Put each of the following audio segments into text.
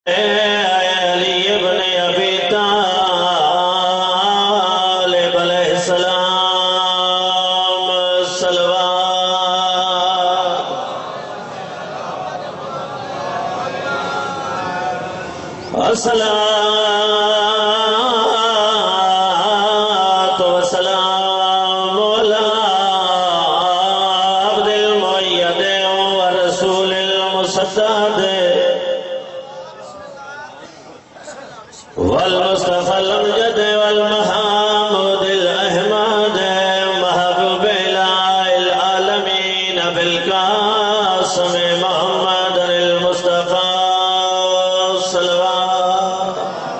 علی ابن ابی طالب علیہ السلام صلوات الصلاة والسلام على عبد المؤيد ورسول المسدد والمصطفى الأمجد والمحمود الأحمد محبوب إله العالمين بالقاسم محمد المصطفى صلوات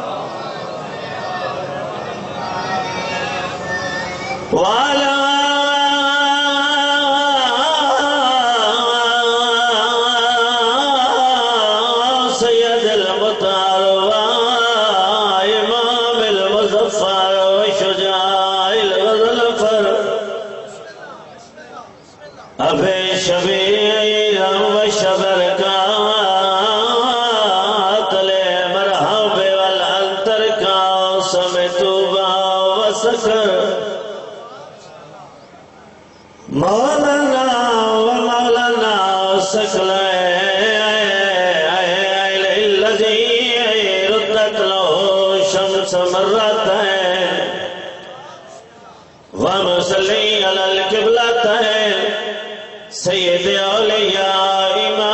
وعلى سيد المطهر وإمام المظفر وشجاع الغزلفر أبي شبيرا وشبر قاتل مرحب والأنتر قاسم توبا وسكر مولانا ومولانا سكر الذي ردت له شمس مرتين ومصلي على القبلتين سيد أولياء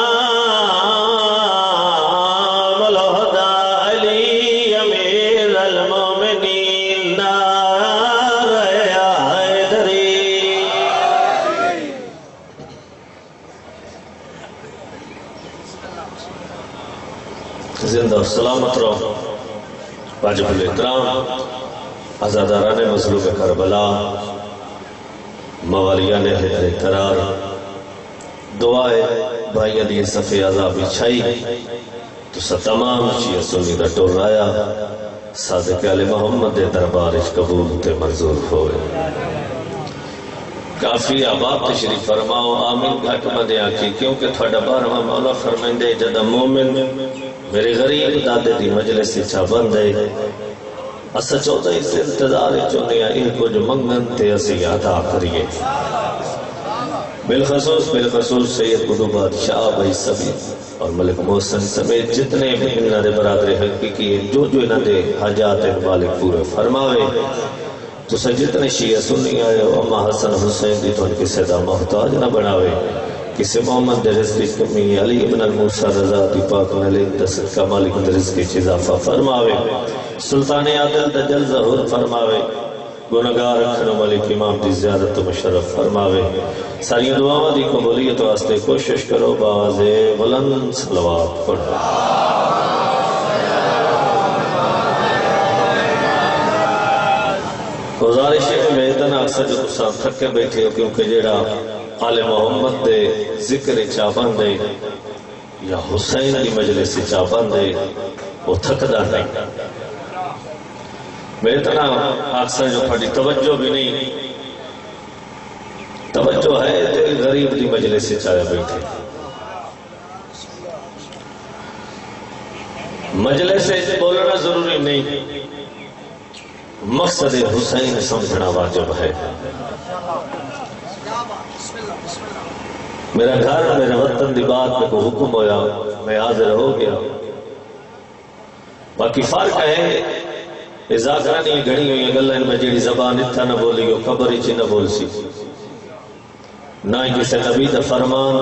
إمام الهدى علي أمير المؤمنين نار يا حيدري زندہ و سلامت رہو واجب الاحترام عزاداران مظلوم کربلا موالیان حیدر قرار دعائے بھائیاں دی صفحے عذاب چھائی تو سا تمام چیئے سنی دا ٹور رایا صادق علی محمد دے دربارش قبول تے منظور ہوئے کافی آباب تشریف فرماؤ آمین گھٹ مدے آکی کیونکہ تھوڑا بارہاں مولا فرمائندے جدہ مومن میرے غریب دادے دی مجلس سے چھا بندے اسا چودہ اس انتظار چوندے ہیں ایک کو جو منگن تے اسی عطا کریے بالخصوص سید قدو بادشاہ بھائی سبی اور ملک محسن سمیت جتنے بھی انہاں دے برادر حقیقی جو انہاں دے حاجات مالک پورے فرماوے تو سا جتنے شیعہ سنی آئے اما حسن حسین دی تو ان کی صدا محتاج نہ بناوے کسی محمد دے رزقی کمی علی ابن الموسیٰ رضا دی پاک ملک دست کا مالک دے رزقی چیزافہ فرماوے سلطان عادل دا جل ظہور فرماوے گناہگار رکھنو ملک امام دی زیادت و مشرف فرماوے ساری دعاوں دی قبولیت واسطے کوشش کرو باز بلند صلوات پڑھو گزارش میں اتنا اکثر جو تساں تھکے بیٹھے ہو کیونکہ جیڑا آل محمد دے ذکر چاپن دے یا حسین دی مجلس چاپن دے وہ تھکدا نہیں میں اتنا اکثر جو پڑی توجہ بھی نہیں توجہ ہے دل غریب دی مجلس چایا بیٹھے مجلس بولنا ضروری نہیں مقصد حسین سمجھنا واجب ہے میرا گھر میرے وطن دی بات میں کو حکم ہویا میں حاضر ہو گیا باقی فرق ہے ازاکرہ نہیں گھڑی ہوئی گلہ ان میں جیڑی زبان اتھا نہ بولی ہو قبری چی نہ بول سی نہ کسی نبی دا فرمان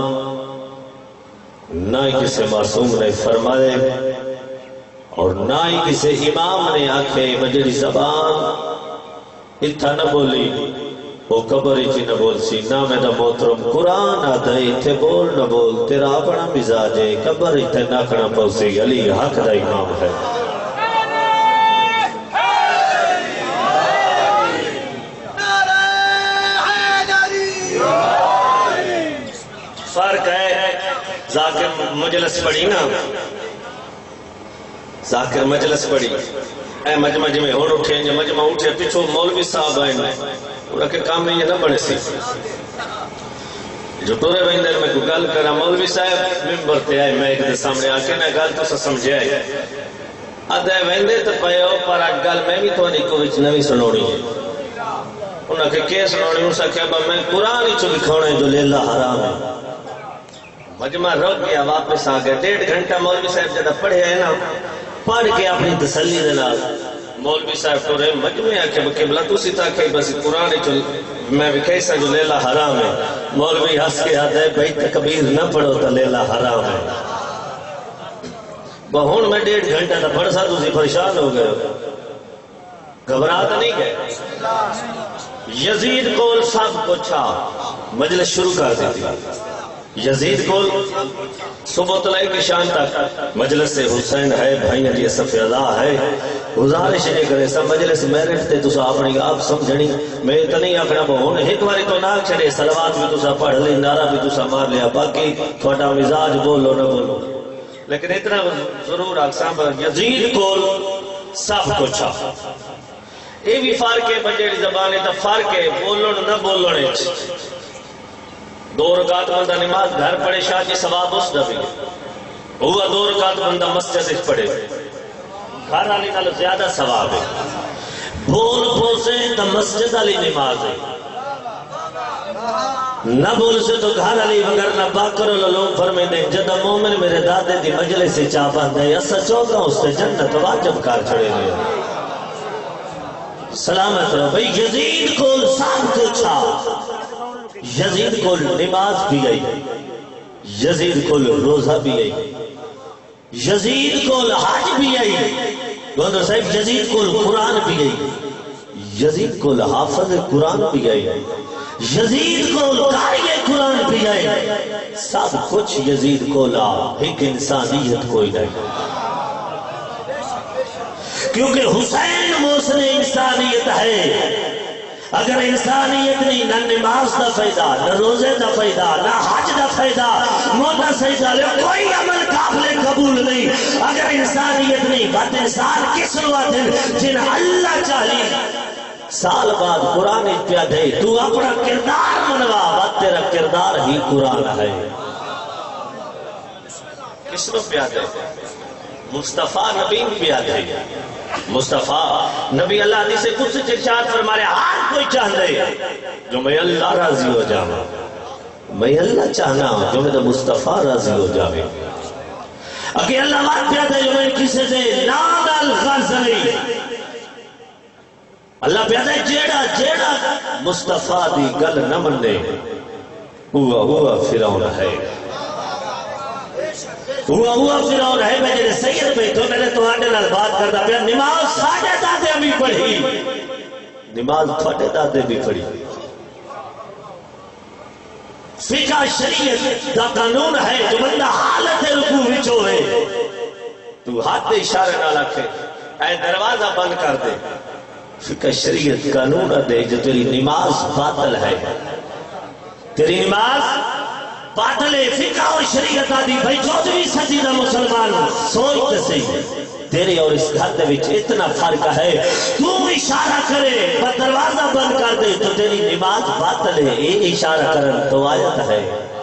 نہ کسی معصوم نے فرمائے اور نہ ہی کسی امام نے آکھے مجھے زبان اتھا نہ بولی وہ قبری چی نہ بول سی نہ میں دا محترم قرآن آدھا اتھے بول نہ بول تیرا اپنا مزاج ہے قبری اتھے ناکھنا پوسی علی حق دا امام ہے فرق ہے ذاکر مجلس پڑھی نا ذاکر مجلس پڑھی اے مجمع میں ہون اٹھے جو مجمع اٹھے پیچھو مولوی صاحب آئے انہوں کے کام میں یہ نہ بڑھے سی جو ٹورے بندر میں کوئی گل کرا مولوی صاحب ممبر تے آئے میں ایک دے سامنے آ کے نہ گل تو سمجھے آئے ادھے ویندے تو پے ہو پر اج گل میں بھی تھوڑی کو وچ نویں سنونی ہے انہاں کے کیس سنونی اس آخیا میں قرآن ہی چ لکھاؤنا ہے جو لیلا حرام ہے مجمع رک گیا واپس آ گیا 1.5 گھنٹہ مولوی صاحب جدہ پڑھے ہے نا پڑھ کے اپنی تسلی دے نال مولوی صاحب تو رہے مجمع آکے بقبلہ تو سی تاکہ بس قرآن چل میں بھی کیسا جو لیلا حرام ہے مولوی ہس کے آتا ہے بھائی تکبیر نہ پڑھو تو لیلا حرام ہے بہون میں 1.5 گھنٹہ تھا پڑھ سا تو سی پریشان ہو گئے گھبراتا نہیں گئے یزید کول سب پوچھا مجلس شروع کر دیتی یزید کول صبح طلائی کی شام تک مجلس سے حسین ہے بھائیاں جی صفیدہ ہے گزارش نہیں کرے سب مجلس میں رہتے تو سا اپنی آپ سمجھنی میں اتنی آکھنا بہون ایک باری تو نہ چھڑے سلوات بھی تو سا پڑھ لی نعرہ بھی تو سا مار لیا باقی تھوڑا مزاج بولو نہ بولو لیکن اتنا ضرور اقسام یزید کول سب کچھ یہ بھی فرق ہے بجیڑی زبان ہے فرق ہے بولن نہ بولنے 2 رکعت بندہ نماز گھر پڑھے شاہ جی ثواب اس دبی ہوا 2 رکعت بندہ مسجد پڑھے گھر والی نال زیادہ ثواب ہے بول پوسے تو مسجد والی نماز ہے نہ بول سے تو گھر والی مگر نہ باکر لوگ فرمے دے جدا مومن میرے دادے دی مجلس سے چا بندے اسا چوکا اس سے جنت واجب کار چھڑے ہوئے سلامت رہو بھئی یزید کول سب کچھ یزید کو نماز بھی آئی یزید کو روزہ بھی آئی یزید کو حج بھی آئی گوندر صاحب یزید کو قرآن بھی آئی یزید کو حافظ قرآن بھی آئی یزید کو قاری قرآن بھی آئی سب کچھ یزید کو لا ایک انسانیت کوئی نہیں کیونکہ حسین محسن انسانیت ہے اگر انسانیت نہیں نہ نماز دا فائدہ نہ روزے دا فائدہ نہ حج دا فائدہ موتا سجدہ لے کوئی عمل قابل قبول نہیں اگر انسانیت نہیں بات انسان کس نواتن جن اللہ چاہی سال بعد قرآن پیا دے تو اپنا کردار منوا بات تیرا کردار ہی قرآن ہے کس نو پیا دے مصطفیٰ نبی پیا دے مصطفیٰ نبی اللہ علیہ سے کچھ ارشاد فرمارے ہر کوئی چاہتے جو میں اللہ راضی ہو جاؤں میں اللہ چاہنا ہوں جو میں مصطفیٰ راضی ہو جاؤں اگر اللہ بات پیاتا ہے جو میں کسی سے نام الغزلی اللہ پیاتا ہے جیڑا مصطفیٰ دی گل نہ مننے ہوا فرعون ہے ہوا فرعون ہے میں جنہیں سید پہ تو میں نے تمہارے نال بات کرتا پیا نماز ساڑھے دادے بھی پڑھی نماز تھوڑے دادے بھی پڑھی فقہ شریعت دا قانون ہے جو بندہ حالت رکوع وچ ہوئے تو ہاتھ اشارے نہ رکھے اے دروازہ بند کر دے فقہ شریعت قانون دے جو تیری نماز باطل ہے تیری نماز باطل فقہ اور شریعت آدھی بھائی 14ویں صدی دا مسلمان سوچتے صحیح تیرے اور اس گھر دے وچ اتنا فرق ہے تو اشارہ کرے پر دروازہ بند کر دے تو تیری نماز باطل ہے یہ اشارہ کرن تو آیت ہے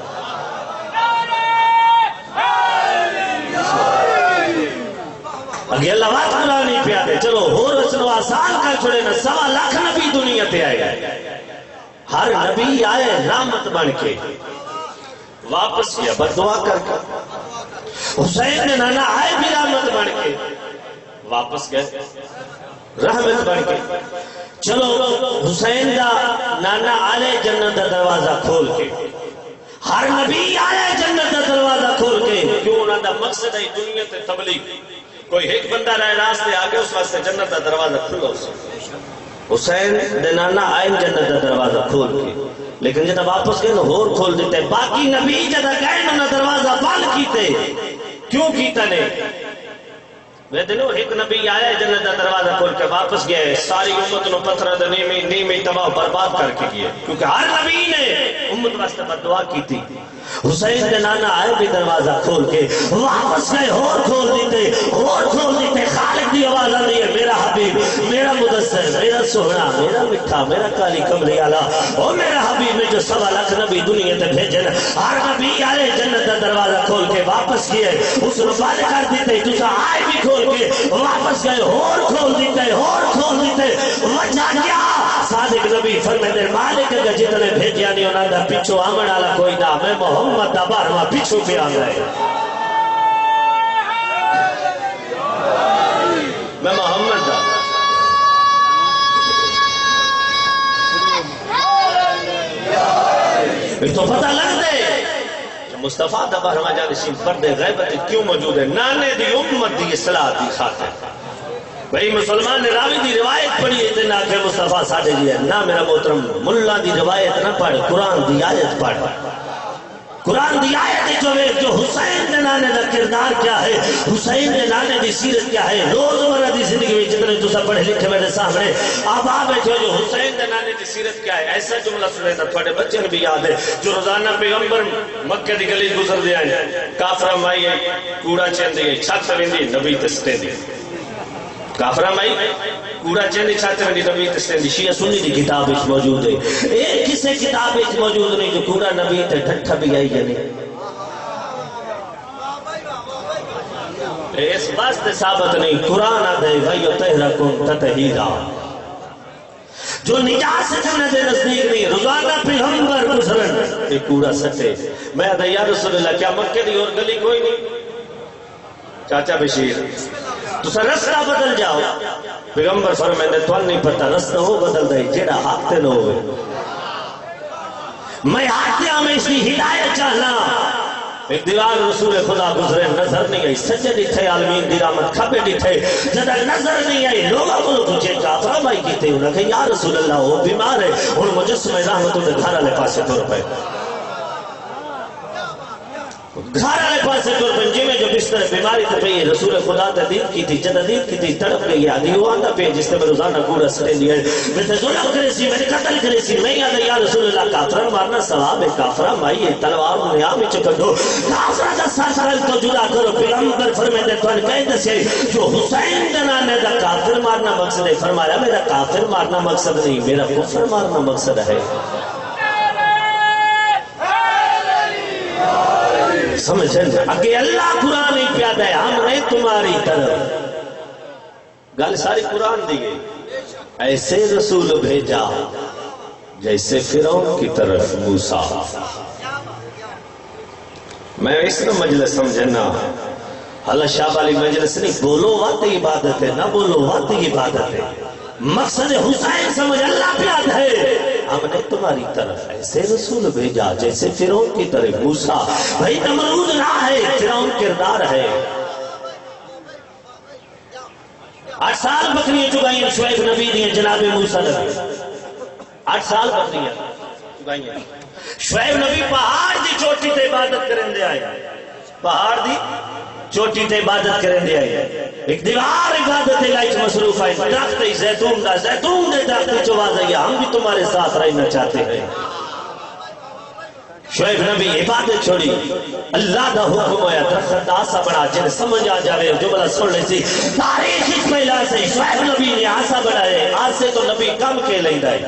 اگر اللہ بات قرآن ہی پیا دے چلو ہو رسنو آسان کر چھوڑے نا 1.25 لاکھ نبی دنیا تے آئے ہر نبی آئے رحمت بن کے واپس کیا بددعا کر کے حسین نے نانا آئے بھی رحمت بن کے واپس گئے رحمت بن کے چلو حسین دا نانا آلے جنت دا دروازہ کھول کے ہر نبی آئے جنت دا دروازہ کھول کے کیوں انہاں دا مقصد ہے دنیا تے تبلیغ کوئی ایک بندہ رہے راستے آگے اس واسطے جنت دا دروازہ کھلا حسین دے نانا آئے جنت دا دروازہ کھول کے لیکن جدہ واپس گئے ہور کھول دیتے باقی نبی جدہ گئے نا دروازہ بند کیتے کیوں کیتا نے وہ دنوں ایک نبی آیا جنت دا دروازہ کھول کے واپس گئے ساری امت نو پتھر نیمی تباہ برباد کر کے گئے کیونکہ ہر نبی نے امت واسطے بددعا کی تھی حسین دے نانا آئے بھی دروازہ کھول کے واپس گئے اور کھول دیتے خالق دی آواز آ رہی ہے میرا حبیب میرا مدثر میرا سونا میرا مٹھا میرا کالی کمری آلا او میرا حبیب میں جو 1.25 لاکھ نبی دنیا تے بھیجن ہر نبی آلے جنت دا دروازہ کھول کے واپس کیے اس نے بات کر دیتے تُسا آئے بھی کھول کے واپس گئے اور کھول دیتے وجہ کیا صادق نبی فرمائے مالک کا جتنے بھیجیا نہیں انہاں دا پیچھو آمن آلا کوئی نہ میں محمد دا بارواں پیچھو پہ آ گئے میں محمد دا تو پتہ لگ دے مصطفیٰ دا بارواں جانشین پردے غیبت کیوں موجود ہے نانے دی امت دی اصلاح دی خاطر بھئی مسلمان نے راوی دی روایت پڑھی اتنا کہ مصطفیٰ ساڑھے جی ہے نہ میرا محترم ملا دی روایت نہ پڑھ قرآن دی آیت پڑھ قرآن دی آیت جو حسین دے نانے دا کردار کیا ہے حسین دے نانے دی سیرت کیا ہے روزمرہ دی زندگی میں جتنے تُسا پڑھے لکھے میرے سامنے اب آپ جو حسین دے نانے دی سیرت کیا ہے ایسا جملہ سنے تھا تھوڑے بچے نے بھی یاد ہے جو روزانہ پیغمبر مکہ دی گلی گزر دیا ہے کافرہ مائی کوڑا چین دی چھت ویندی نبی تستے دی کافرہ مائی کوڑا چین دی چھت ویندی نبی تستے دی شیعہ سنی دی کتاب اس موجود ہے ایک کسے کتاب اس موجود نہیں جو کوڑا نبی تے ڈھٹھا بھی آئی جانے اس واسطے ثابت نہیں قرآن آدھے وَيُ تَحْرَكُمْ تَتَحِيرًا جو نجاست جنہ دے نزدیک نہیں روزانہ پیغمبر گزرن ایک کوڑا سٹے میں آدھا یا رسول اللہ کیا مکہ دی اور گلی کوئی نہیں چاچا بشیر تو سا رستہ بدل جاؤ پیغمبر فرمائے تو نہیں پتہ رستہ ہو بدل دائی جیڑا ہاتھتے نہ ہوئے میں ہاتھتے ہمیشہ ہدایت چاہنا ایک دیوار رسول خدا گزرے نظر نہیں آئی سجے ڈٹھے عالمین دی رحمت کھبے ڈٹھے جدہ نظر نہیں آئی لوگا بولو تجھے کافرہ مائی کیتے انہوں نے کہا یا رسول اللہ وہ بیمار ہے ان مجسمہ رحمتوں نے گھر آلے پاسے طور پہ گھر آلے پاسے طور پہ جی میں جو بستر بیماری تھا پہ رسول خدا تدید کی تھی جدید کی تھی تڑپ گئی آدھی وہ آندہ پہ جس نے میں روزانہ گوڑا سٹے لیا میں تے ظلم کرے سی میں نے قتل کرے سی میں یاد یا رسول اللہ کافرہ مارنا ثواب ہے کافرہ مائی تلوار نیا میں چکر دو کافرہ دا سرسرل تو جدا کرو پیغمبر فرمائے تو ان کہہ دسے جو حسین دنانے دا کافر مارنا مقصد ہے فرمایا میرا کافر مارنا مقصد نہیں میرا کفر مارنا مقصد ہے سمجھیں اگے اللہ قرآن ہی پیادہ ہے ہم نے تمہاری طرف گل ساری قرآن دی گئی ایسے رسول بھیجا جیسے فرعون کی طرف موسیٰ میں اس نے مجلس سمجھنا اللہ شاہ والی مجلس نہیں بولو واتی عبادت ہے نہ بولو واتی عبادت ہے مقصد حسین سمجھ اللہ پیاد ہے ہم نے تمہاری طرف ایسے رسول بھیجا جیسے فرعون کی طرف موسیٰ بھئی نمرود نہ ہے فرعون کردار ہے 8 سال بکریاں چگائیں شعیب نبی دیں جناب موسیٰ نبی 8 سال بکریاں چگائیں شعیب نبی پہاڑ دی چوٹی تے عبادت کریں دے آئے پہاڑ دی چوٹی تے عبادت کریں دے آئے ایک دیوار عبادت لائٹ مصروف ہے درخت زیتون دا زیتون دے درخت چواز ہے ہم بھی تمہارے ساتھ رہنا چاہتے ہیں شعیب نبی عبادت چھوڑی اللہ دا حکم ہویا درخت آسا بڑا جن سمجھ آ جاوے جملہ سن لے سی تاریخ اس پہلا سے شعیب نبی نے آسا بڑھائے آسے تو نبی کم کے لیں دائے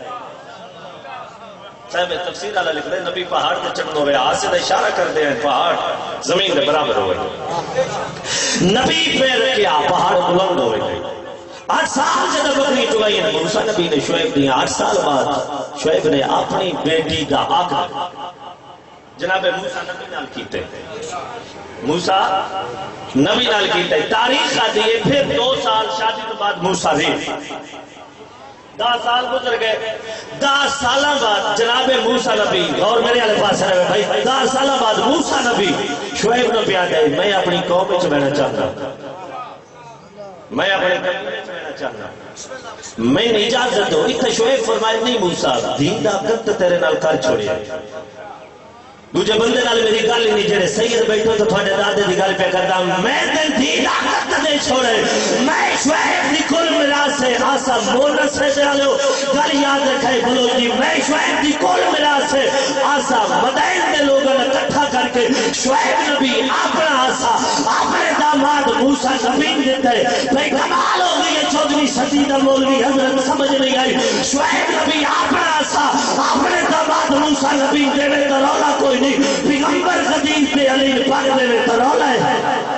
صاحب تفسیر اللہ لکھ دے نبی پہاڑ تے چڑھن ہوئے آسے دا اشارہ کر دے ہیں پہاڑ زمین دے برابر ہوئے نبی پہ رکھیا پہاڑ بلند ہوئے گئے 8 سال جدہ بکری چگائی ہیں موسیٰ نبی نے شعیب دیا 8 سال بعد شعیب نے اپنی بیٹی دا آقا جناب موسیٰ نبی نال کیتے موسیٰ نبی نال کیتے تاریخ آتی ہے پھر 2 سال شادی تو بعد موسیٰ ریف 10 سال گزر گئے 10 سالہ بعد جناب موسیٰ نبی اور میرے علیہ پاس رہے بھائی 10 سالہ بعد موسیٰ نبی شعیب نبی آتے ہیں میں اپنی قوم میں چبینا چاہتا میں اپنے قوم میں چبینا چاہتا میں نے اجازت دو اتنا شعیب فرمائے نہیں موسیٰ دین دا قد تیرے نال کر چھوڑے دوجہ بندے نال میری گل نہیں جڑے سید بیٹھو تو تھوڑے دادے دی گل پہ کرتا ہوں میں دن دین دا قد دے چھوڑے میں شعیب دی کل میراث سے آسا بونس سے دے آلو گل یاد رکھائے بلو جی میں شعیب دی کل میراث سے آسا مدائن دے لوگوں نے کٹھا کر کے شعیب نبی اپنا آسا اپنے داماد موسیٰ موسیٰ زمین دیتا ہے بھئی کمال ہو گئی ہے 14ویں صدی دا مولوی حضرت سمجھ نہیں آئی شعیب نبی اپنا سا اپنے داماد موسیٰ نبی دے میں ترولا کوئی نہیں پیغمبر قدیم پہ علی پاک دے میں ترولا ہے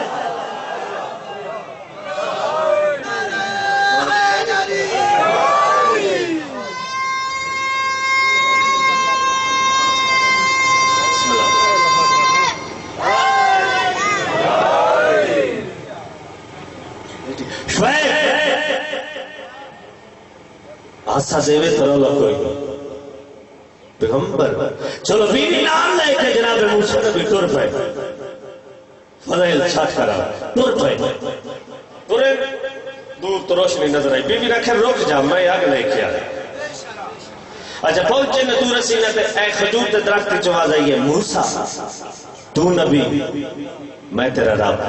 آسا دیوے ترولا کوئی پیغمبر چلو بیوی نام لے کے جناب موسیٰ نبی ٹور پہ فضائل چھاٹ کرا ٹور پہ ٹورے دور تو روشنی نظر آئی بیوی رکھے روک جا میں آگ لے کے آئے اچھا پہنچے نے دور سینہ تے اے خجور تے درخت کی چواز آئی ہے موسیٰ تو نبی میں تیرا رب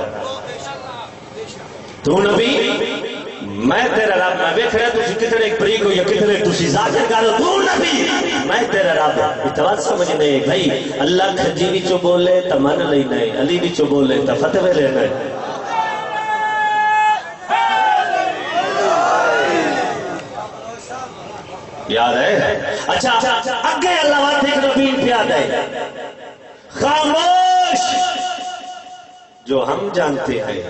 تو نبی میں تیرا رب میں بیٹھ رہا تو کتنے ایک بریک ہو یا کتنے تسی ذاکر کرو تو نبی میں تیرا رب اتواد سمجھ نہیں بھائی اللہ کھجی بھی چو بولے تا من لئی نہیں علی بھی چو بولے تا فتوے لے نہیں یاد ہے اچھا اگے اللہ وقت ایک نبی پیاد ہے خاموش جو ہم جانتے ہیں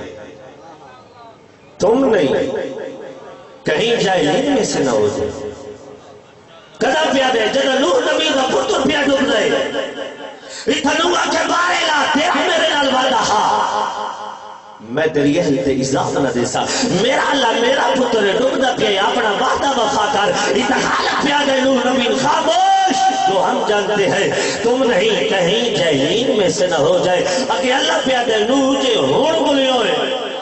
تم نہیں کہیں جاہلین میں سے نہ ہو جائے کدا پیاد ہے جدہ نوح نبی کا پتر پیاد ڈب رہے اتنوہ کے بارے لا تیرا میرے نال وعدہ میں تیری اہل تے اضافہ نہ دیسا میرا اللہ میرا پتر ڈب دا پیا اپنا وعدہ وفا کر اتحال پیاد ہے نوح نبی خاموش جو ہم جانتے ہیں تم نہیں کہیں جاہلین میں سے نہ ہو جائے اگر اللہ پیاد ہے نوح جے ہون بولے ہوئے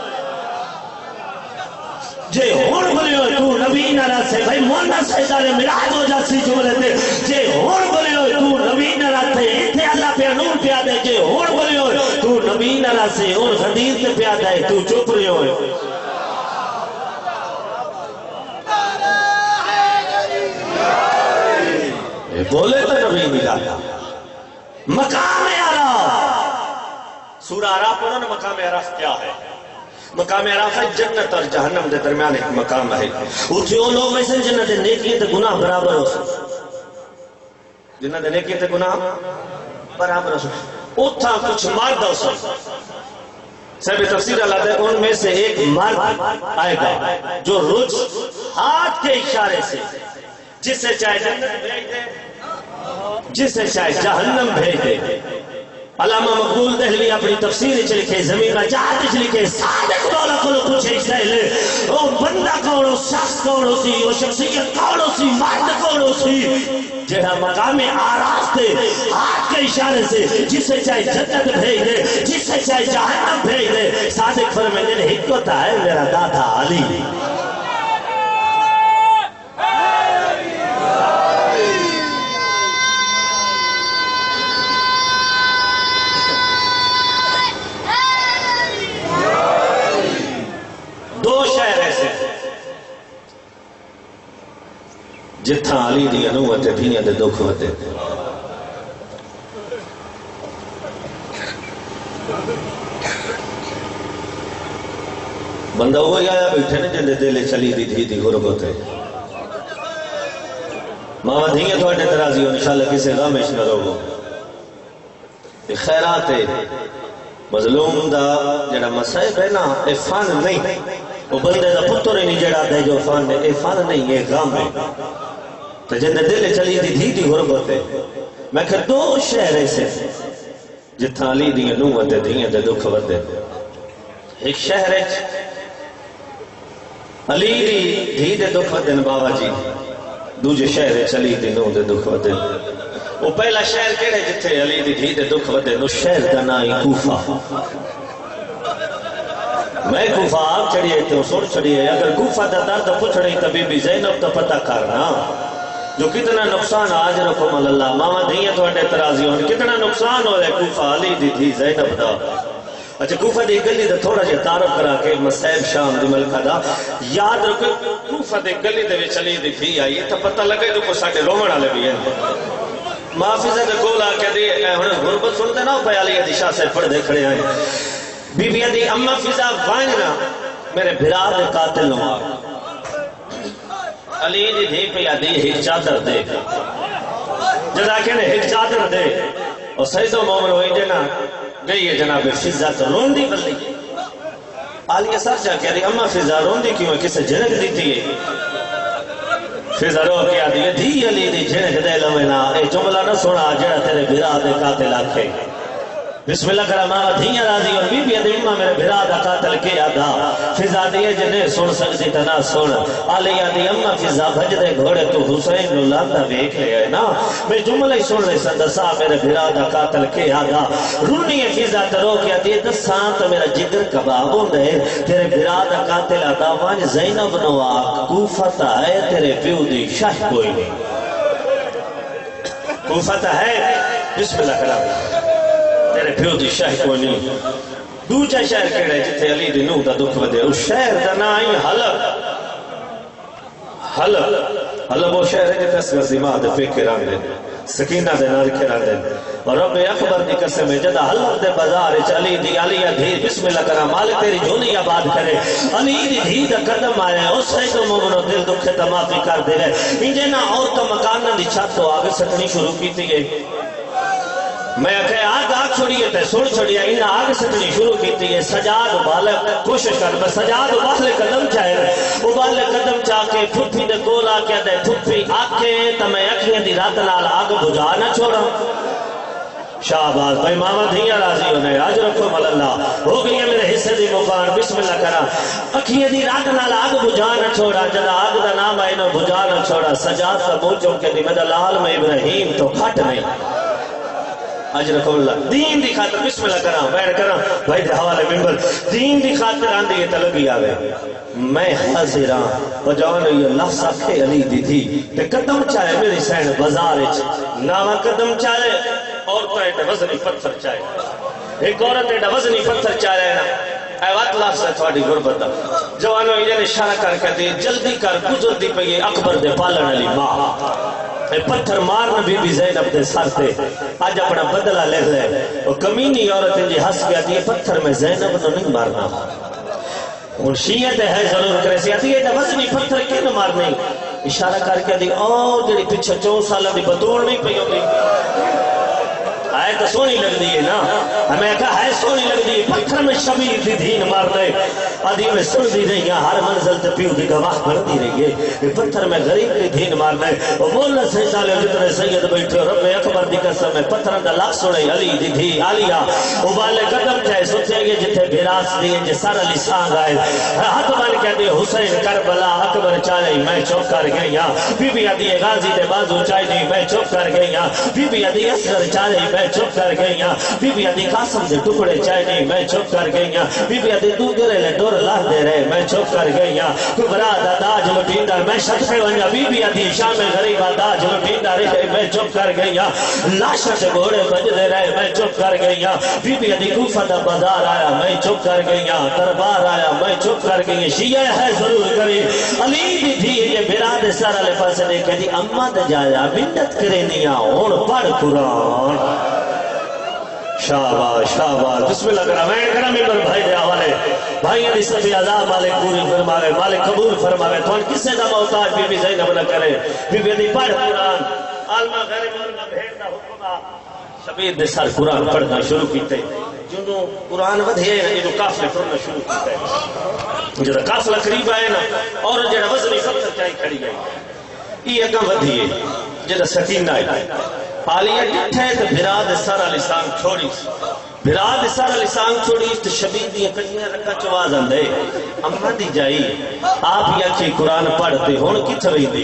جے ہون بولے ہوئے تو نبی نرہ سے بھائی مونا سیدہ نے مراج ہو جاسی جملے تھے جے ہون بولے ہوئے تو نبی نرہ سے ایتھے اللہ پہ نور پیادہ ہے جے ہون بولے ہوئے تو نبی نرہ سے اور حدیث سے پیادہ ہے تو چپ رہے ہوئے بولے تو نبی ملا مقام عراف سورہ عراف انہوں نے مقام عراف کیا ہے مقام عراف ہے جنت اور جہنم دے درمیان ایک مقام ہے اتھے وہ لوگ ایسے جنت نیکی تے گناہ برابر ہو سکتے جنت نیکی تے گناہ برابر ہو سکتے اتھا کچھ مرد ہو سکتے صاحب تفسیر اللہ دے ان میں سے ایک مرد آئے گا جو رجھ ہاتھ کے اشارے سے جسے چاہے جنت بھیج دے جسے چاہے جہنم بھیج دے علامہ مقبول دہلوی اپنی تفسیر چ لکھے زمین کا جہاد چ لکھے صادق مولا کو پوچھے اسرائیل او بندہ کون ہو شخص کون ہو سی او شخصیت کون ہو سی مرد کون ہو سی جہاں مقام آراز دے ہاتھ کے اشارے سے جسے چاہے جنت بھیج دے جسے چاہے جہنم بھیج دے صادق فرماتے ہیں حکمت ہے میرا دادا علی جتھا علی دی انوتے دھیاں دے دکھ ہوتے بندہ ہوئی آیا بیٹھے نے جندے دلے چلی دی دھی دی غربت ہے ماما دھیاں تو اٹھے ترازی ہو انشاءاللہ کسے غامش نہ رہو خیرات ہے مظلوم دا جڑا مسائب ہے نا اے فن نہیں وہ بندے دا پتر ہی نہیں جڑا دے جو فن ہے اے فن نہیں یہ غام ہے تو جندے دل چلی دی دھی دی غربت ہے میں کہ دو شہر ایسے جتھا علی دی نوتے دھیاں دے دکھ ودے ایک شہر ہے علی دی دھی دے دکھ ودے بابا جی دوجے شہر ہے علی دی نو دے دکھ ودے وہ پہلا شہر کہڑے جتھے علی دی دھی دے دکھ ودے نو شہر دا نائی کوفہ میں کوفہ آپ چڑھئے تو سوڑ چڑھئے اگر کوفہ دا درد پچھڑی تو بی بی زینب تو پتہ کرنا جو کتنا نقصان آج رکھم اللہ ماما دھیاں تو اٹھے ترازی ہوں کتنا نقصان ہو رہے کوفہ علی دی دھی زینب دا اچھا کوفہ دی گلی دا تھوڑا جے تعارف کرا کے مسائب شام دی ملکہ دا یاد رکھو کوفہ دی گلی دے وچ علی دی دھی آئی تا پتہ لگے جو کو ساٹے رومن والے بھی ہیں محافظہ دے گولا کہ دی غربت سنتے نا پہ علی دی شاہ سے پڑھ دے کھڑے آئے بی بی دی اما فضا وانجنا میرے بھرا دے قاتل نو آگ علی دی دھی پہ یادی ایک چادر دے جدا کہنے ایک چادر دے اور سید و مومن ہوئی جنا گئی ہے جناب فضا تو رون دی بلی آلیہ سر جا کہہ رہی اما فضا رون دی کیوں ہے کسے جنک دیتی ہے فضا رو کیا دی دھی علی دی جنک دے لوینا اے جملہ نہ سونا جڑا تیرے بھرا دے قاتل آکھے بسم اللہ کرا ماں دھیاں راضی اور بی بی ادیمہ میرے بھرا دا قاتل کیا دا فضا دیئے جنہیں سن سکتی تنا سن علیہ ادیمہ فضا بھج دے گھوڑے تو حسین نو لاندہ بیک لے گئے نا میں جملہ ہی سن لے سندسا میرے بھرا دا قاتل کیا دا رونی فضا ترو کیا دیئے دسان تو میرا جگر کباب ہوندے تیرے بھرا دا قاتل آدھا وانج زینب نوا کوفتا ہے تیرے پیو دی شاہ کوئی نہیں کوفتا ہے بسم اللہ کرا تیرے پیو دی شاہ کوئی نہیں دوجہ شہر کیڑے جتے علی دی نوح دا دکھ ودے اس شہر دا نائی حلب حلب وہ شہر ہے جتے اسگر دماغ دے فکر آن دے سکینہ دے نار کھران دے اور رب اکبر دی قسم جدا حلب دے بازار علی دی علیہ دھی بسم اللہ کرا مالک تیری جھولی آباد کرے علی دی دھی دا قدم آئے اس سید و مومنو دل دکھے تمافی کر دے رہے انجھے نا اور تو مکانہ دی چھت تو آگے سکنی شروع کی تھی میں کہے آگ چھوڑیے تے سن چھوڑیا انہا آگ سکنی شروع کی تھی سجاد بالک کوشش کر میں سجاد بالک قدم چاہے وہ بالک قدم چاہ کے پھپی دے گولا کیا دے پھپی آکے تا میں اکھیں دی رات لال آگ بجھا نہ چھوڑا شاہباز بھائی ماما دھیاں راضی ہونے آج رکھو ملاللہ ہو گئی ہے میرے حصے دی مفان بسم اللہ کرا اکھیں دی رات لال آگ بجھا نہ چھوڑا جدا آگ دا نام آئے نہ بجھا نہ چھوڑا سجاد کا موچوں کے دی مدلال میں ابراہیم تو کھٹ نہیں آج رکھو اللہ دین دی خاطر بسم اللہ کرا بیٹھ کرا بھائی دے حوالے ممبر دین دی خاطر آندھی یہ تلگی آوے میں حاضران بجاؤں نے یہ لفظ آکھے علی دی تھی تے قدم چاہے میری سین بازار ناما قدم چاہے عورتوں ایڈا وزنی پتھر چاہے ایک عورت ایڈا وزنی پتھر چاہے نا اے وقت لفظ ہے تھوڑی غربت جوانوں یہ اشارہ کر کے دی جلدی کر گزر دی پہ اکبر دے پالن علی ماں پتھر مارنا بی بی زینب دے سر تے آج اپنا بدلہ لے لے وہ کمینی عورت جی ہس گیا تھی پتھر میں زینب نو نہیں مارنا اور شیعت ہے ضرور کرے سی آتی ہے وزنی پتھر کیوں نہ مارنے اشارہ کر کے دی اور جڑی پیچھے 4 سالہ دی بطور نہیں پئی ہوندی آئے تو سونی لگ دیئے نا ہمیں کہا ہے سونی لگ دیئے پتھر میں شبیر دی دین مار دے آدھی میں سن دی رہی ہیں ہر منزل تے پیو دی گواہ بڑھ دی رہی ہے پتھر میں غریب دی دین مار دے وہ بولنا سے سالے جتنے سید بیٹھے رب اکبر دی قسم میں پتھر دا لاکھ سوڑے علی دی دھی علیہ وہ بالے قدم چاہے سوچیں گے جتے بیراس دیئے جے سارا لسانگ آئے ہاتھ بان کہہ دے حسین کربلا اکبر چاہے میں چوک کر گئی بی بی عدی غازی دے بازو چاہے میں چوک کر گئی بی بی عدی اصغر چاہے میں چپ کر گئیاں بی بی عدی قاسم دے ٹکڑے چاہے میں چپ کر گئیاں بی بی عدی دوگرے لے دور لاہ دے رہے میں چپ کر گئیاں کبرا دا داج لٹیندہ میں شک پہ ونیا بی بی عدی شام غریبہ داج لٹیندہ رہے میں چپ کر گئیاں لاشا سے گھوڑے بج دے رہے میں چپ کر گئیاں بی بی عدی کوفہ دا بازار آیا میں چپ کر گئیاں دربار آیا میں چپ کر گئیاں شیعہ ہے ضرور کری علی دی تھی یہ براد سارا لے پاس نے کہی اممہ دے جایا بندت کرینیاں اور پڑھ قرآن شاباش شاباش بسم اللہ کرا میں کرا ممبر بھائی دے آوالے بھائیاں دی سبھی عذاب مالک پوری فرماوے مالک قبول فرماوے تو ان کسے دا محتاج بی بی زینب نہ کرے بی بی دی پڑھ قرآن عالمہ غیر مولمہ بھیڑ دا حکمہ شبیر دے سر قرآن پڑھنا شروع کیتے جنہوں قرآن ودھے نا یہ قافلے پڑھنا شروع کیتے جدہ قافلہ قریب آئے نا اور جدہ وزنی پتھر چاہی کھڑی گئی یہ اگم ودھیے جدہ سکینہ آئے آلیہ ڈٹھے تو بھراد سارا لسان چھوڑی بھراد سارا لسان چھوڑی تو شبیر دی کڑیاں رکھا چواز اندے اممہ دی جائی آپ یا کہ قرآن پڑھتے ہون کی تھوئی دی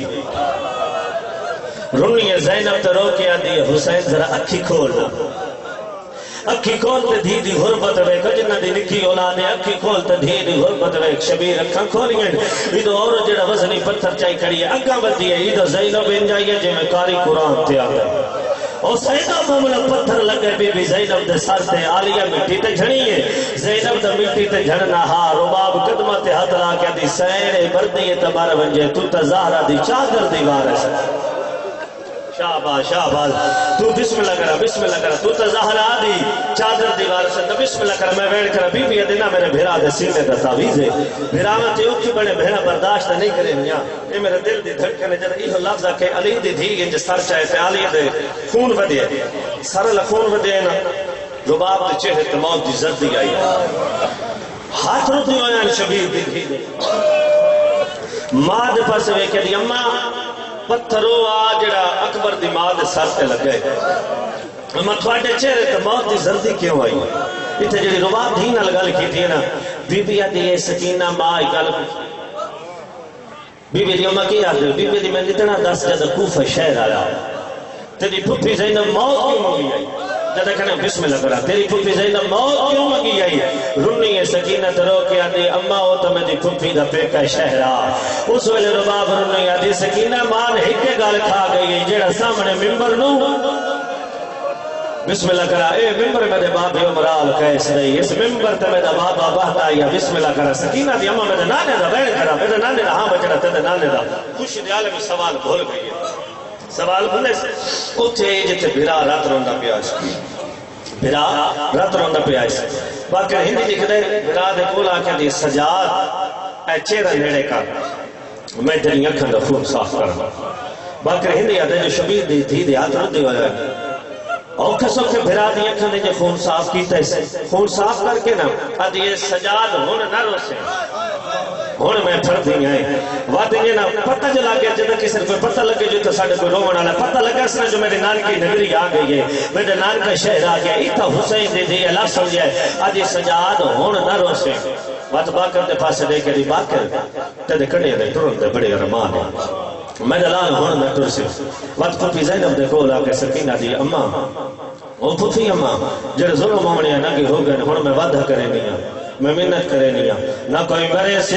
رنی زینب ترو کیا دی حسین ذرا اکھی کھولنا اکھی کھولتے دھی دی غربت ویک جنہ دی نکی اولادے اکھی کھولتے دھی دی غربت ویک شبیر اکھاں کھولیں ایدو اور جڑا وزنی پتھر چاہی کھڑی ہے اگاں بدی ہے ایدو زینب بن جائیے جے میں کاری قرآن تے آتا ہے اور سیدہ مومنہ پتھر لگے بی بی زینب دے سر تے عالیہ مٹی تے جھڑی ہے زینب دے مٹی تے جھڑنا ہاں رباب قدمہ تے ہاتھ لا کے دی سینے بردی تبار ونجے تو تزہرہ دی چادر دیوار ہے شاباش شاباش تو بسم اللہ کرا بسم اللہ کرا تو تظاہرہ دی چادر دیوار سے بسم اللہ کرا میں بیٹھ کر بی بی دینا میرے بھیرا دے سینے دا تعویذ ہے بھیرا میں تے اٹھ بڑے بھیرا برداشت نہیں کرے میاں اے میرے دل دی دھڑکن جڑا یہ لفظ کہ علی دی دھی انج سر چاہے تے علی دے خون ودے سر خون ودے نا رباب دے چہرے تے موت دی زردی آئی ہاتھ رتی ہویا شبیر دی دھی دے ماں دے پاس ویکھے دی اماں پتھرو آ جڑا اکبر دی ماں دے سر تے لگے اماں تھوڑے چہرے تے موت دی زردی کیوں آئی اتنے جڑی رباب دھی نال گل کی تھی نا بی بی آدھی یہ سکینہ ماں گل بی بی دی اماں کی آدھی بی بی دی میں اتنا دس جدہ کوفہ شہر آیا تیری پھپھی زینب موت کیوں منگی آئی جدہ کہنا بسم اللہ کرا تیری پھپھی زینب موت کیوں منگی آئی رنی ہے سکینہ ترو کے آدھی اماں ہو تو میں دی پھپھی دا پیکا شہر آ اس ویلے رباب رنی آدھی سکینہ مان ہکے گال کھا گئی جیڑا سامنے ممبر نو بسم اللہ کرا اے ممبر میں دے بابی عمرال کیس رہی اس ممبر تے میں دے بابا بہتا یا بسم اللہ کرا سکینہ دی اماں میں دے نانے دا بیڑ کرا میں دے نانے دا ہاں بچڑا تے دے نانے دا خوش دی عالمی سوال بھول گئی ہے سوال بھولے سے اٹھے جتے بھرا رات روندہ پیاس بھرا رات روندہ پیاس باقی ہندی لکھ دے بھرا دے کولا کہ دی سجاد اے چہرہ نیڑے کا میں دلی اکھن دا خون صاف کرنا باقی ہندی آدھے جو شبیر دی تھی دی ہاتھ رد دی ہویا اوکھے سوکھے بھرا دی اکھن دے جو خون صاف کیتا ہے خون صاف کر کے نا آدھے یہ سجاد ہون نہ رو سے ہون میں پھر دی آئے وعدے یہ نا پتہ جلا کے جدہ کسی کوئی پتہ لگے جو تو ساڑھے کوئی رومن آنا پتہ لگا اس نے جو میرے نان کی نگری آ گئی ہے میرے نان کا شہر آ گیا ایتا حسین دے دی اللہ سمجھے آج یہ سجاد ہون نہ رو سے وعد باکر دے پاسے دے کے دی باکر تے دے کڑے دے ٹرن دے بڑے رمان ہے میں دلال ہون نہ ٹر سے وعد پھپی زینب دے کولا کے سکینہ دی اماں او پھپی اماں جڑے ظلم ہونے نہ کہ ہو گئے ہون میں وعدہ کرے نہیں میں منت کرے نہیں نہ کوئی مرے سے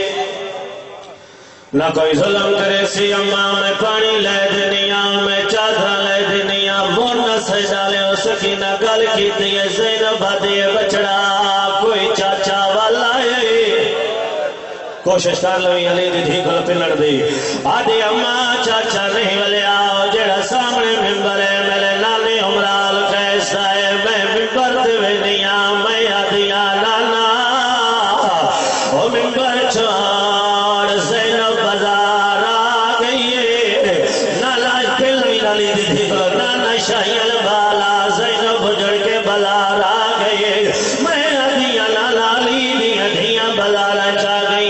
نہ کوئی ظلم کرے سی اماں میں پانی لے دنیا میں چادھا لے دنیا مورنا سجدہ لے ہو سکینہ گل کی دیئے زینب بھدیے بچڑا کوئی چاچا والا ہے کوشش کر لوئی علی دی دھی کو پلڑ دی آدھی اماں چاچا نہیں والے آؤ جڑا سامنے ممبر ہے میرے نانے عمرال کیسا ہے میں ممبر دوے نیا میں آدھیا نانا او ممبر چھوڑ زینب بازار آ گئی ہے نانا پھل بھی نالی دی دھی کو نانا شاہیل بالا زینب بجڑ کے بلار آ گئی ہے میں آدھیا نانا لی دیا دھیا بلارا چاہ گئی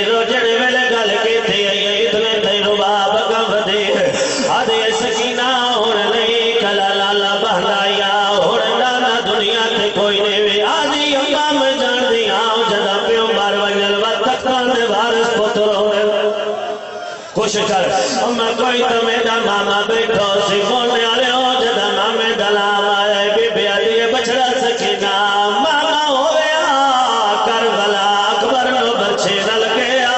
کوشش کر اماں کوئی تو میرا ماما بیٹھو سی بولنے آلے ہو جدا مامے دلام آئے بی بی آدھی بچڑا سکینہ ماما ہویا کربلا اکبر نو برچے نہ لگیا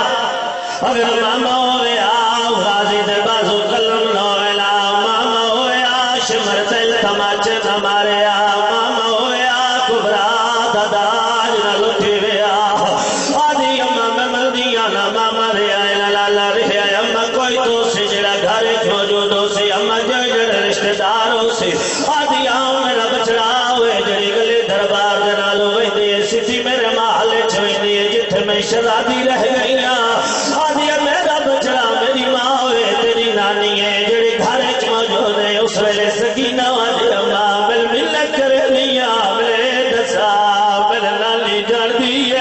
اگر ماما ہویا غازی دے بازو قلم نو ویلا ماما ہویا شمر تل تماچے نہ ماریا ماما ہویا کبرا داداج نہ لٹھی ویا آدھی اماں میں مردیاں نہ ماما ریا لالا ریا کوئی تو سے جڑا گھر موجود ہو سے اما جڑا رشتہ دار ہو سے آدھی آؤں میرا بچڑا ہوئے جڑی گلے دربار دنال ہوئے دے سٹی میرے محلے چھوئے دے جتھے میں شرادی رہ گئی آدھی میرا بچڑا میری ماں ہوئے تیری نانی ہے جڑی گھر موجود ہے اس ویلے سکینہ والی اماں مل ملت کرے لیا ملے دسا مل نانی جان دیئے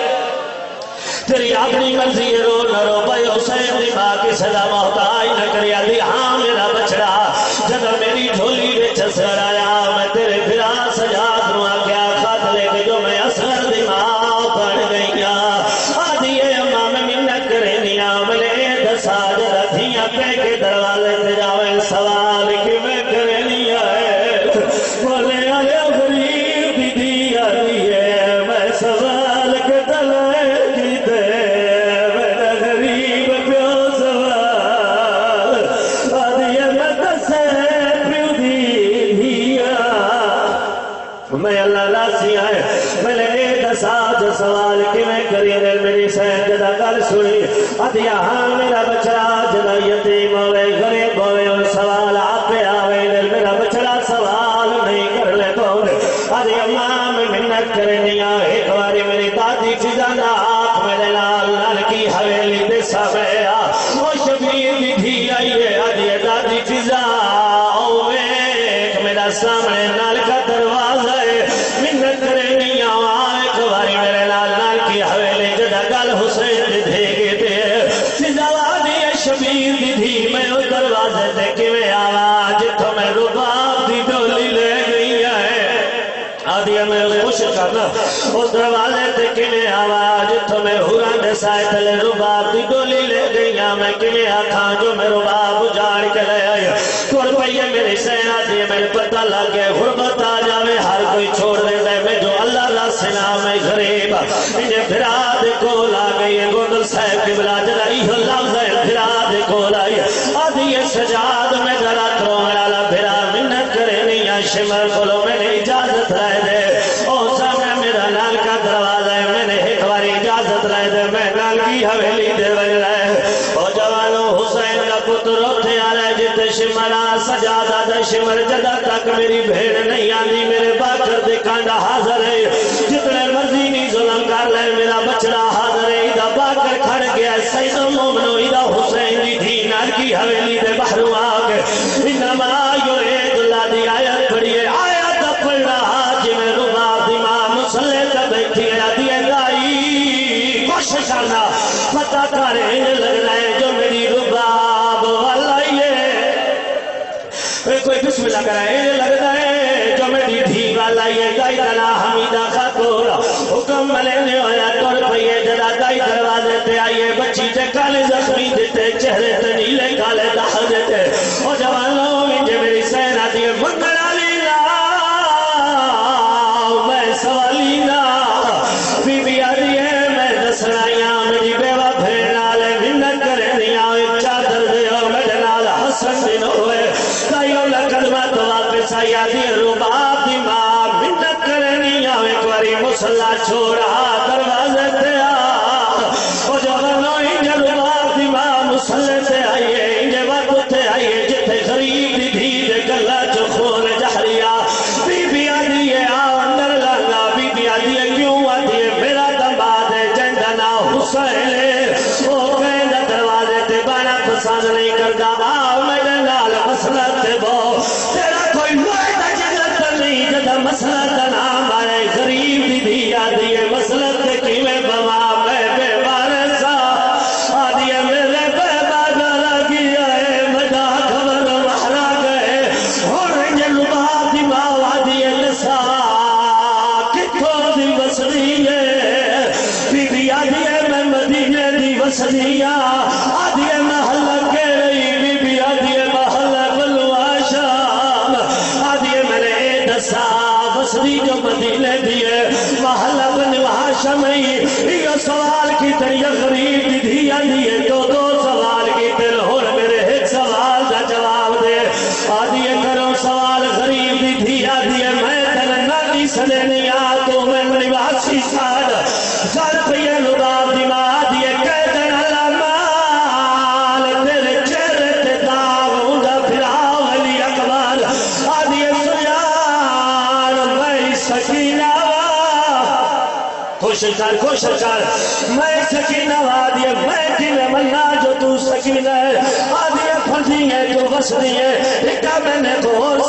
تیری اپنی مرضی رو نہ رو بھائی حسین دی ماں کی صدا محتاج نہ کری آدھی ہاں میرا بچڑا جب میری جھولی میں چسر آیا میں تیرے بھرا سجاد نوا کیا خط لے کے جو میں اصغر دی ماں پڑھ گئی آدھی اے اماں میں منت کرے نیا ملے دسا جرہ دھیاں پہ کے دروازے تے جاوے سوال کی میں کرے نیا ہے بولے آیا غریب دی دیا دیئے میں سوال کے دلے کی دے میرا غریب پیو سوال آدھی میں دسے پیو دیا میں اللہ لاسی آئے میں لے دسا جو سوال کی میں کریے میری سین جدا گل سنی آدھی ہاں میرا بچڑا جدا یتیم ہوئے غریب ہوئے اور سوال حسین دی دھیگے دے فضاوادی شبیر دی دھی میں اس دروازے دے کی میں آواز جتوں میں رباب دی ڈولی لے گئی ہے آدھی میں خوش کرنا اس دروازے دے کی میں آواز جتوں میں حوران دے سائے تلے رباب دی ڈولی لے گئی ہیں میں کی میں آکھاں جو میں رباب اجاڑ کے لے آئی توڑ پئیے میری سین آتی ہے میرے پتہ لگے غربت آ جاوے ہر کوئی چھوڑ دے دے میں جو اللہ را سنا میں غریب انہیں پھرا دے کو لاگئی گوندل صاحب کی بلا جرائی ہو لفظ ہے پھرا دے کو لائی آدھی یہ سجاد میں ذرا کروں میرا پھرا منت کرے نہیں شمر کھولو میں نے اجازت رہ دے اور سامنے میرا نال کا دروازہ ہے میں نے ایک باری اجازت رہ دے میں نال کی حویلی دے بج رہے اور جوانوں حسین کا پتر اٹھے آ رہے جتے شمرا سجادہ دے شمر جدہ تک میری بھیڑ نہیں آنی میرے باکر دے کانڈا حاضر ہے جتنے مرضی نہیں ظلم کر لے میرا بچڑا حاضر ہے ادھا باکر کھڑ گیا سید المومنو ادھا حسین دی تھی نال کی حویلی دے بحرو آگے انما یرید اللہ دی آیت پڑھئے آیت پڑھ رہا جی میں رباب دی ماں مسلح تا بیٹھی ہے دیئے دائی کوشش کرنا پتہ کریں لگ رہے جو میری رباب والا یہ کوئی بسم اللہ کرائے لگ رہے جو میری دھی والا یہ دائی دلا حمیدہ خاتورا حکم ملینے ہویا توڑ پئیے جدا دائی دروازے تے آئیے بچی تے کالے زخمی دیتے چہرے تے نیلے کالے داخل دیتے او جوانوں انجھے میری سین آتی ہے منگل علینا میں سوالینا بی بی آدھی ہے میں دسنائیاں میری بیوہ بھیڑنا لے منت کرے دیا چادر دے اور میرے نال حسن دن ہوئے دائیوں لکلمہ تو واپس آئی آدھی رباب دی ماں منت کرے دیا ایک واری مسلح چھوڑا دروازے تے او جوانوں انجھے رباب دی ماں مسلح تے آئیے انجھے وقت تے آئیے جتے غریب دی دھیر گلہ جو خون جہریا بی بی آدھی ہے آو اندر لگا بی بی آدھی ہے کیوں آدھی ہے میرا دماد ہے جندنا حسین او کہندہ دروازے تے بانا پسند نہیں کردا آو میرے نال مسلح تے بو تیرا کوئی وعدہ جنت نہیں جدہ مسلح تے نام آئے غریب دی دی آدھی ہے مسلح تے کی میں بما میں بے بارسا آدھی ہے میرے بے باگا گیا ہے مجھا خبر وحرا گئے اور انجھے لباب دی ماں آدھی ہے نسا کتھوں دی وسنی ہے بی بی آدھی ہے میں مدینے دی وسنی آدھی ہے محلہ کے رہی بی بی آدھی ہے محلہ بلوہ شام آدھی ہے میں نے دسا وسنی جو مدینے دی ہے محلہ بلوہ شمعی یہ سوال کی تری غریب دی دھی آدھی ہے دو سوال کی تر ہون میرے ایک سوال دا جواب دے آدھی ہے کرو سوال غریب دی دھی آدھی ہے میں تننا دی سنے نہیں آتو میں منواسی ساد سال پہیے لباب دی ماں آدھی ہے کہہ دن اللہ مال تیرے چہرے تے داغ ہوندا پھراؤ علی اکبر آدھی ہے سیان میں سکینہ کوشش کر میں سکینہ آدھی ہے میں دل منا جو تو سکینہ ہے آدھی ہے پھنسی ہے جو وسنی ہے ایکا میں نے بہت